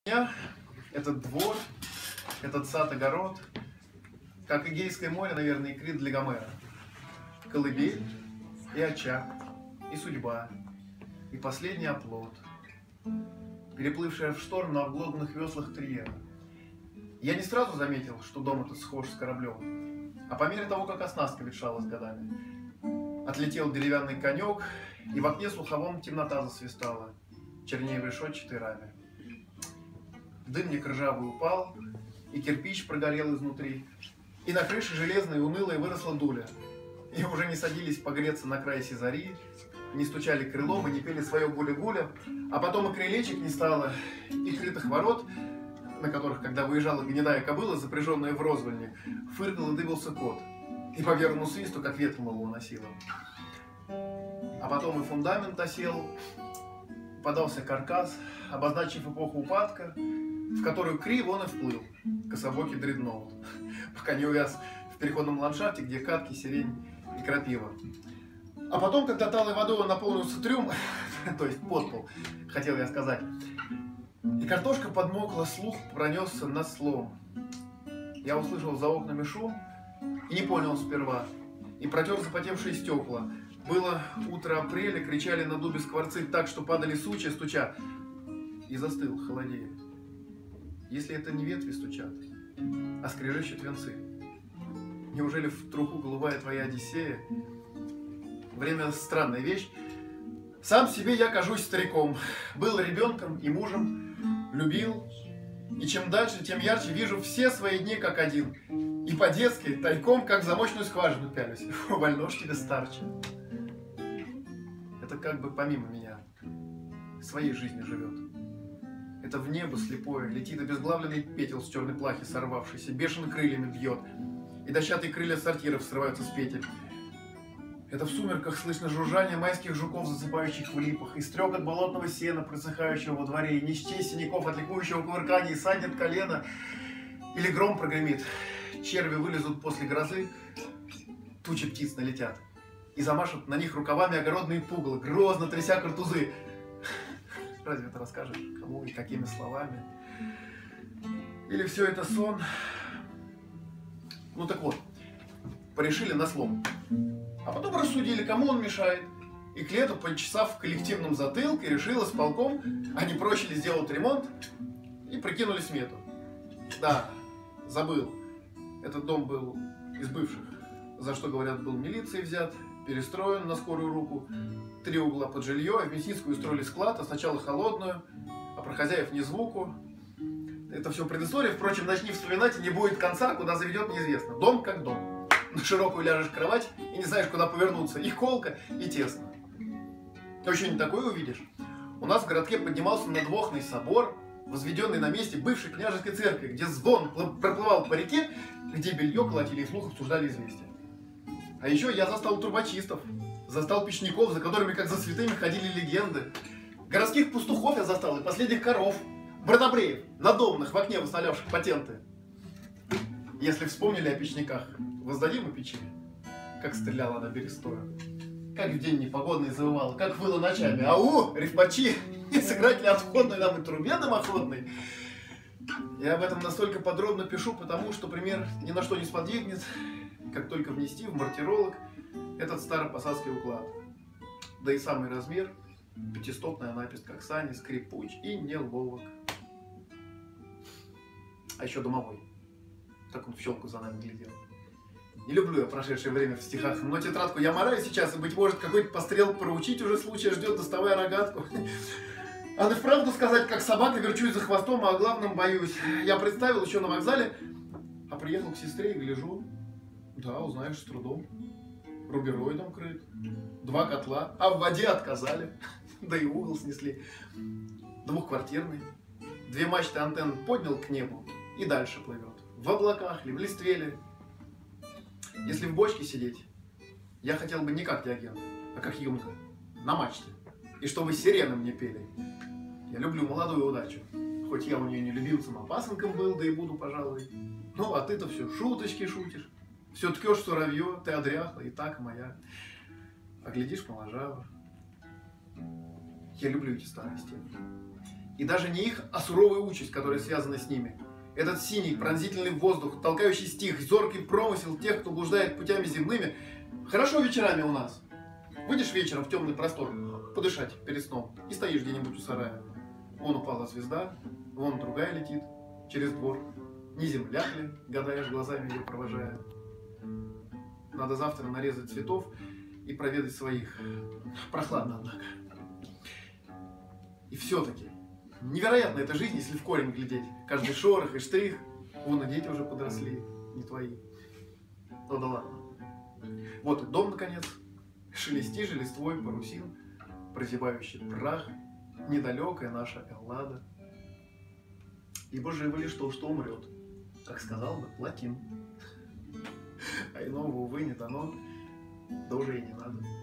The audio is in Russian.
Этот двор, этот сад-огород, как Эгейское море, наверное, икрит для Гомера. Колыбель и очаг, и судьба, и последний оплот, переплывшая в шторм на обглоданных веслах Триера. Я не сразу заметил, что дом этот схож с кораблем, а по мере того, как оснастка ветшала с годами. Отлетел деревянный конек, и в окне слуховом темнота засвистала, чернее в решетчатой раме. Дымник ржавый упал, и кирпич прогорел изнутри, и на крыше железной унылой выросла дуля. И уже не садились погреться на край сизари, не стучали крылом и не пели свое гуля-гуля, а потом и крылечек не стало, и крытых ворот, на которых, когда выезжала гнедая кобыла, запряженная в розвальник, фыркал и дыбился кот, и по верному свисту, как ветром его уносило. А потом и фундамент осел, подался каркас, обозначив эпоху упадка, в которую криво он и вплыл, кособокий дредноут, пока не увяз в переходном ландшафте, где катки, сирень и крапива. А потом, когда талой водой наполнился трюм, то есть подпол, хотел я сказать, и картошка подмокла, слух пронесся на слом. Я услышал за окнами шум и не понял сперва, и протер запотевшие стекла. Было утро апреля, кричали на дубе скворцы так, что падали сучья, стуча, и застыл, холодея. Если это не ветви стучат, а скрежещут венцы. Неужели в труху голубая твоя Одиссея? Время — странная вещь. Сам себе я кажусь стариком. Был ребенком и мужем, любил. И чем дальше, тем ярче вижу все свои дни как один. И по-детски, тайком, как в замочную скважину пялюсь. Вольно ж тебе, старче. Это как бы помимо меня своей жизнью живет. Это в небо слепое летит обезглавленный петель с черной плахи сорвавшийся, бешено крыльями бьет, и дощатые крылья сортиров срываются с петель. Это в сумерках слышно жужжание майских жуков, засыпающих в липах, и стрекот болотного сена, просыхающего во дворе, и не счесть синяков от ликующего кувыркания, и саднет колено, или гром прогремит, черви вылезут после грозы, тучи птиц налетят, и замашут на них рукавами огородные пугало, грозно тряся картузы. Разве это расскажешь кому и какими словами? Или все это сон? Ну так вот, порешили на слом. А потом рассудили, кому он мешает. И к лету, почесав в коллективном затылке, решила с полком, а не проще ли сделать ремонт, и прикинули смету. Да, забыл. Этот дом был из бывших, за что, говорят, был милицией взят, перестроен на скорую руку. 3 угла под жилье, а в Мясницкую устроили склад, а сначала холодную, а про хозяев ни звуку. Это все предыстория, впрочем, начни вспоминать, и не будет конца, куда заведет неизвестно. Дом как дом. На широкую ляжешь кровать и не знаешь, куда повернуться. И холко, и тесно. Ты еще не такое увидишь. У нас в городке поднимался надвохный собор, возведенный на месте бывшей княжеской церкви, где звон проплывал по реке, где белье колотили и вслух обсуждали известия. А еще я застал трубочистов, застал печников, за которыми, как за святыми, ходили легенды. Городских пастухов я застал и последних коров, бродобреев, надомных в окне выставлявших патенты. Если вспомнили о печниках, воздадим и печи, как стреляла она берестою, как в день непогодный завывала, как выла ночами. Ау, рифмачи, не сыграть ли отходной нам и трубе дымоходной? Я об этом настолько подробно пишу, потому что пример ни на что не сподвигнет, как только внести в мартиролог этот старопосадский уклад. Да и самый размер, 500-ная напись, как сани, скрипуч и неловок. А еще домовой. Так он в щелку за нами глядел. Не люблю я прошедшее время в стихах, но тетрадку я мораю сейчас, и, быть может, какой-то пострел проучить уже случая ждет, доставая рогатку. А на вправду сказать, как собака, верчусь за хвостом, а о главном боюсь. Я представил еще на вокзале, а приехал к сестре и гляжу. Да, узнаешь с трудом. Рубероидом крыт. 2 котла, а в воде отказали. Да и угол снесли. 2-квартирный. 2 мачты антенн поднял к небу и дальше плывет. В облаках ли, в листве ли. Если в бочке сидеть, я хотел бы не как Диоген, а как Юнга, на мачте. И чтобы сирены мне пели. Я люблю молодую удачу. Хоть я у нее не любимцем, а пасынком был, да и буду, пожалуй. Ну, а ты-то все шуточки шутишь. Все ткешь суровье, ты одряхла, и так моя. А глядишь, моложава. Я люблю эти старые стены. И даже не их, а суровая участь, которая связана с ними. Этот синий, пронзительный воздух, толкающий стих, зоркий промысел тех, кто блуждает путями земными. Хорошо вечерами у нас. Выйдешь вечером в темный простор, подышать перед сном, и стоишь где-нибудь у сарая. Вон упала звезда, вон другая летит через двор. Не земля ли, гадаешь глазами ее провожая. Надо завтра нарезать цветов и проведать своих. Прохладно, однако. И все-таки невероятна эта жизнь, если в корень глядеть. Каждый шорох и штрих. Вон и дети уже подросли, не твои. Ну да ладно. Вот и дом, наконец. Шелести же листвой парусин, прозябающий прах, недалекая наша Эллада. Ибо живо ли что умрет, как сказал бы Платин. А иного, увы, не дано, да уже и не надо.